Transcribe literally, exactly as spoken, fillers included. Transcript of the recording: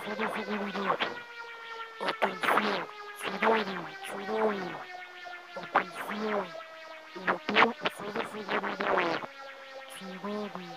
de seguridad. Atención, ciudadano, ciudadano. Atención, el hotel está de seguridad. Ciudadano,